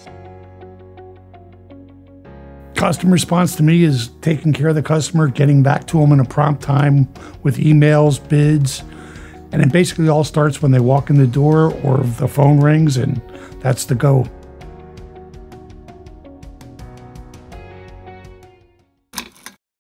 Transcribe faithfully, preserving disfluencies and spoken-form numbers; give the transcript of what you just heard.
Customer response to me is taking care of the customer, getting back to them in a prompt time with emails, bids, and it basically all starts when they walk in the door or the phone rings, and that's the go.